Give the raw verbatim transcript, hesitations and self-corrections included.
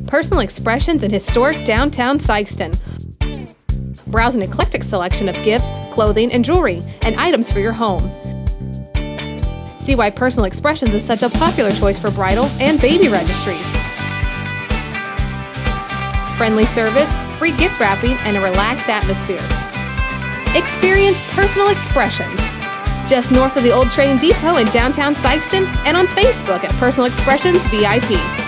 Personal Expressions in historic downtown Sikeston. Browse an eclectic selection of gifts, clothing, and jewelry, and items for your home. See why Personal Expressions is such a popular choice for bridal and baby registries. Friendly service, free gift wrapping, and a relaxed atmosphere. Experience Personal Expressions, just north of the old train depot in downtown Sikeston, and on Facebook at Personal Expressions V I P.